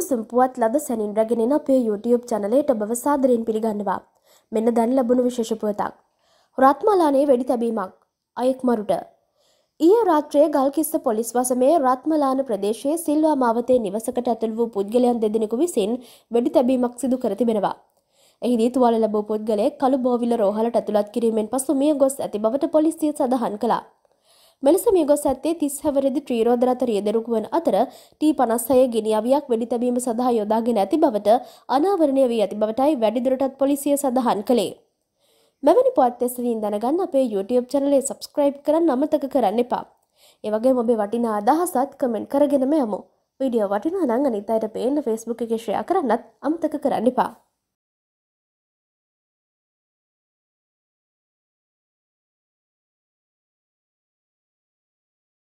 උණුසුම් පුවත් ලද සැනින් රැගෙන එන අපේ YouTube චැනලයට ඔබව සාදරයෙන් පිළිගන්නවා. මෙන්න දැන් ලැබුණු විශේෂ පුවතක්. රත්මලානේ වෙඩි තැබීමක් අයෙක් මරුට. ඊයේ රාත්‍රියේ ගල්කිස්ස පොලිස් වසමේ රත්මලාන ප්‍රදේශයේ සිල්වා මාවතේ නිවසකට ඇතුළු වූ පුද්ගලයන් දෙදෙනෙකු විසින් වෙඩි තැබීමක් සිදු කර තිබෙනවා. එහිදී තුවාල ලැබූ පුද්ගලයෙක් කළු බෝවිල රෝහලට ඇතුළත් කිරීමෙන් පසු මිය ගොස් ඇති බවට පොලිසිය සඳහන් කළා. මෙලෙස මිය ගොස් ඇත්තේ 30 හැවිරිදි ත්‍රිරෝද රථ රියදෙනෙකු වන අතර T56 ගිනි අවියක් වෙඩි තැබීම සඳහා යොදාගෙන ඇති බවට අනාවරණය වී ඇති බවටයි වැඩිදුරටත් පොලිසිය සඳහන් කළේ. මෙවැනි පුවත් ඇසීම් දැනගන්න අපේ YouTube channel එක subscribe කරන්න අමතක කරන්න එපා. ඒ වගේම ඔබේ වටිනා අදහසත් comment කරගෙනම යමු. වීඩියෝ වටිනා නම් අනිත් අයට පේන්න Facebook එකේ share කරන්නත් අමතක කරන්න එපා.